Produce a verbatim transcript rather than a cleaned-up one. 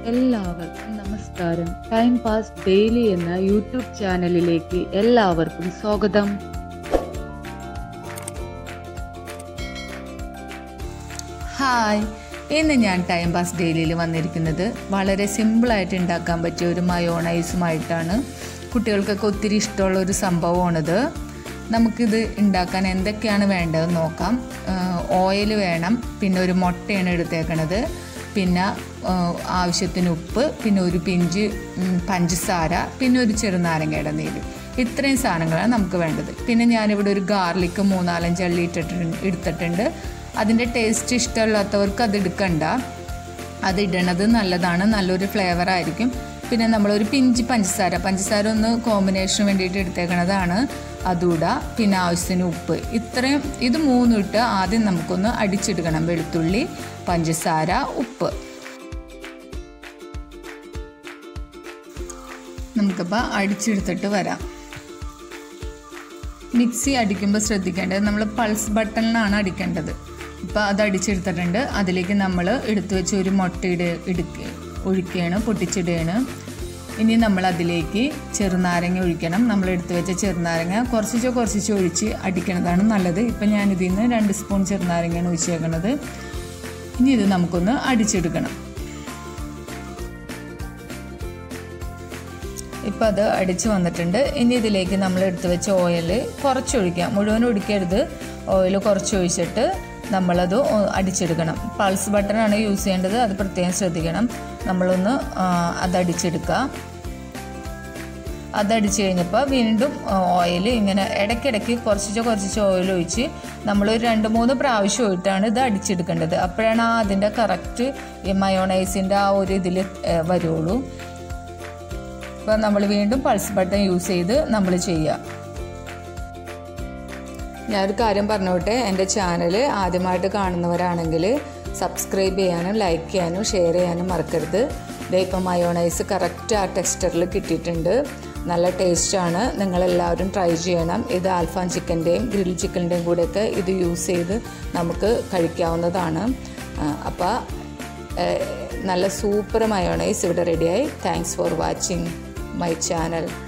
എല്ലാവർക്കും നമസ്കാരം. Time pass daily എന്ന യൂട്യൂബ് ചാനലിലേക്ക് എല്ലാവർക്കും സ്വാഗതം. ഹായ്, ഇന്ന് ഞാൻ ടൈം പാസ് ഡെയിലിയിൽ വന്നിരിക്കുന്നത് വളരെ സിമ്പിളായിട്ട് ഉണ്ടാക്കാൻ പറ്റിയ ഒരു മയോണൈസുമായിട്ടാണ്. കുട്ടികൾക്കൊക്കെ ഒത്തിരി ഇഷ്ടമുള്ള ഒരു സംഭവമാണിത്. നമുക്കിത് ഉണ്ടാക്കാൻ എന്തൊക്കെയാണ് വേണ്ടതെന്ന് നോക്കാം. ഓയിൽ വേണം, പിന്നെ ഒരു മുട്ടയാണ് എടുത്തേക്കണത്, പിന്നെ ആവശ്യത്തിന് ഉപ്പ്, പിന്നെ ഒരു പിഞ്ച് പഞ്ചസാര, പിന്നെ ഒരു ചെറുനാരങ്ങയുടെ നീര്. ഇത്രയും സാധനങ്ങളാണ് നമുക്ക് വേണ്ടത്. പിന്നെ ഞാനിവിടെ ഒരു ഗാർലിക്ക് മൂന്നാലഞ്ച് അള്ളി ഇട്ടിട്ടുണ്ട് എടുത്തിട്ടുണ്ട്. അതിൻ്റെ ടേസ്റ്റ് ഇഷ്ടമില്ലാത്തവർക്ക് അത് എടുക്കണ്ട, അത് ഇടണത് നല്ലതാണ്, നല്ലൊരു ഫ്ലേവർ ആയിരിക്കും. പിന്നെ നമ്മളൊരു പിഞ്ച് പഞ്ചസാര പഞ്ചസാര ഒന്ന് കോമ്പിനേഷന് വേണ്ടിയിട്ട് എടുത്തേക്കണതാണ്, അതുകൂടെ. പിന്നെ ആവശ്യത്തിന് ഉപ്പ്. ഇത്രയും ഇത് മൂന്നും ഇട്ട് ആദ്യം നമുക്കൊന്ന് അടിച്ചെടുക്കണം. വെളുത്തുള്ളി, പഞ്ചസാര, ഉപ്പ്. നമുക്കിപ്പോൾ അടിച്ചെടുത്തിട്ട് വരാം. മിക്സി അടിക്കുമ്പോൾ ശ്രദ്ധിക്കേണ്ടത് നമ്മൾ പൾസ് ബട്ടണിലാണ് അടിക്കേണ്ടത്. ഇപ്പോൾ അത് അടിച്ചെടുത്തിട്ടുണ്ട്. അതിലേക്ക് നമ്മൾ എടുത്തു വെച്ച ഒരു മുട്ട ഇട എടുക്കുക ഒഴിക്കുകയാണ്, പൊട്ടിച്ചിടുകയാണ്. ഇനി നമ്മൾ അതിലേക്ക് ചെറുനാരങ്ങ ഒഴിക്കണം. നമ്മൾ എടുത്തു വെച്ച ചെറുനാരങ്ങ കുറച്ചിച്ചോ കുറച്ചിച്ചോ ഒഴിച്ച് അടിക്കണതാണ് നല്ലത്. ഇപ്പം ഞാനിതിൽ നിന്ന് രണ്ട് സ്പൂൺ ചെറുനാരങ്ങയാണ് ഒഴിച്ചേക്കണത്. ഇനി ഇത് നമുക്കൊന്ന് അടിച്ചെടുക്കണം. ഇപ്പം അത് അടിച്ച് വന്നിട്ടുണ്ട്. ഇനി ഇതിലേക്ക് നമ്മൾ എടുത്തു വെച്ച ഓയിൽ കുറച്ചൊഴിക്കാം, മുഴുവൻ ഒഴിക്കരുത്. ഓയിൽ കുറച്ചൊഴിച്ചിട്ട് നമ്മളത് അടിച്ചെടുക്കണം. പൾസ് ബട്ടണാണ് യൂസ് ചെയ്യേണ്ടത്, അത് പ്രത്യേകം ശ്രദ്ധിക്കണം. നമ്മളൊന്ന് അതടിച്ചെടുക്കുക. അതടിച്ച് കഴിഞ്ഞപ്പോൾ വീണ്ടും ഓയിൽ ഇങ്ങനെ ഇടയ്ക്കിടയ്ക്ക് കുറച്ചിച്ചോ കുറച്ചിച്ചോ ഓയിൽ ഒഴിച്ച് നമ്മളൊരു രണ്ട് മൂന്ന് പ്രാവശ്യം പോയിട്ടാണ് ഇത് അടിച്ചെടുക്കേണ്ടത്. അപ്പോഴാണ് ആ അതിൻ്റെ കറക്റ്റ് ഈ മയോണൈസിൻ്റെ ആ ഒരു ഇതിൽ വരുള്ളൂ. അപ്പോൾ നമ്മൾ വീണ്ടും പൾസ് ബട്ടൺ യൂസ് ചെയ്ത് നമ്മൾ ചെയ്യുക. ഞാനൊരു കാര്യം പറഞ്ഞോട്ടെ, എൻ്റെ ചാനൽ ആദ്യമായിട്ട് കാണുന്നവരാണെങ്കിൽ സബ്സ്ക്രൈബ് ചെയ്യാനും ലൈക്ക് ചെയ്യാനും ഷെയർ ചെയ്യാനും മറക്കരുത്. ഇതേ ഇപ്പം മയോണൈസ് കറക്റ്റ് ആ ടെക്സ്ചറിൽ കിട്ടിയിട്ടുണ്ട്, നല്ല ടേസ്റ്റാണ്. നിങ്ങളെല്ലാവരും ട്രൈ ചെയ്യണം. ഇത് ആൽഫാം ചിക്കൻ്റെയും ഗ്രിൽ ചിക്കൻ്റെയും കൂടെയൊക്കെ ഇത് യൂസ് ചെയ്ത് നമുക്ക് കഴിക്കാവുന്നതാണ്. അപ്പോൾ നല്ല സൂപ്പർ മയോണൈസ് ഇവിടെ റെഡിയായി. Thanks for watching my channel.